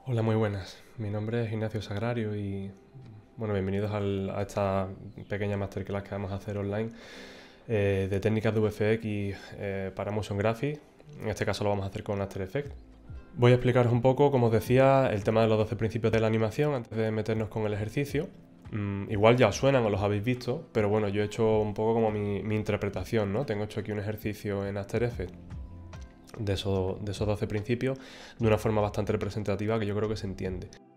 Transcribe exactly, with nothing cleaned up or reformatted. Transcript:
Hola, muy buenas. Mi nombre es Ignacio Sagrario y bueno, bienvenidos al- a esta pequeña masterclass que vamos a hacer online eh, de técnicas de V F X eh, para Motion Graphics. En este caso lo vamos a hacer con After Effects. Voy a explicaros un poco, como os decía, el tema de los doce principios de la animación antes de meternos con el ejercicio. Mm, igual ya os suenan o los habéis visto, pero bueno, yo he hecho un poco como mi, mi interpretación, ¿no? Tengo hecho aquí un ejercicio en After Effects de esos, de esos doce principios de una forma bastante representativa que yo creo que se entiende.